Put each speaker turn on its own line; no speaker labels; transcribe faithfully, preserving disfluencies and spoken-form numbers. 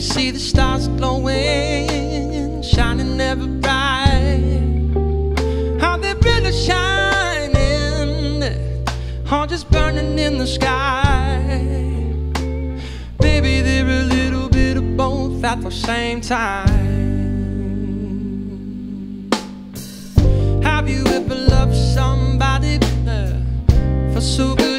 see the stars glowing, shining ever bright. How they really shining, or just burning in the sky. Baby, they're a little bit of both at the same time. Have you ever loved somebody uh, for so good?